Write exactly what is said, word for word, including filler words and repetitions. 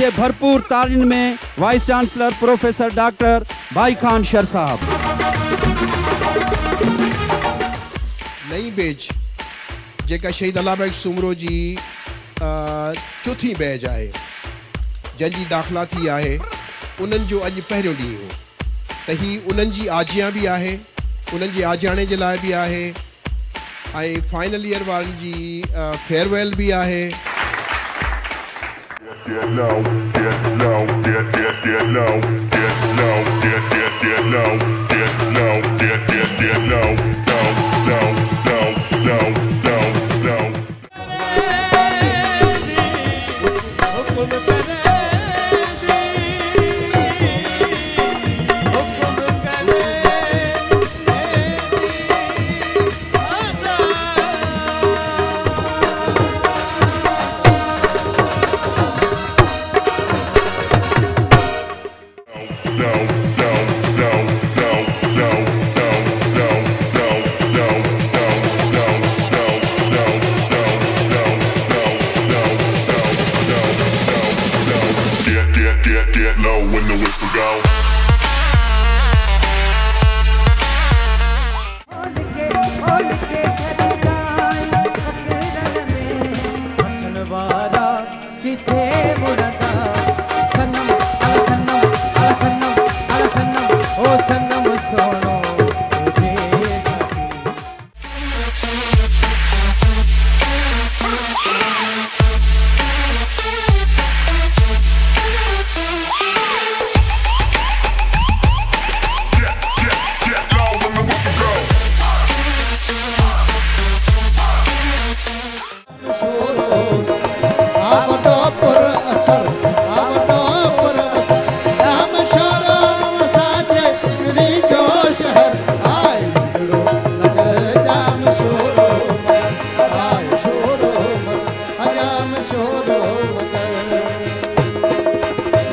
के भरपूर तारीन में वाइस चांसलर प्रोफेसर डॉक्टर भाई खान शर साहब। नई बेज जेका शहीद अलाबाग सूमरो जी चौथी बैच है जंहिंजी दाख़िला थी आहे उन्हनि जो अॼु पहिरियों ॾींहुं हो त ही उन्हनि जी आजियां बि आहे, उन्हनि जे आजियाणे जे लाइ बि आहे ऐं फाइनल ईयर वारनि जी फेयरवेल बि आहे।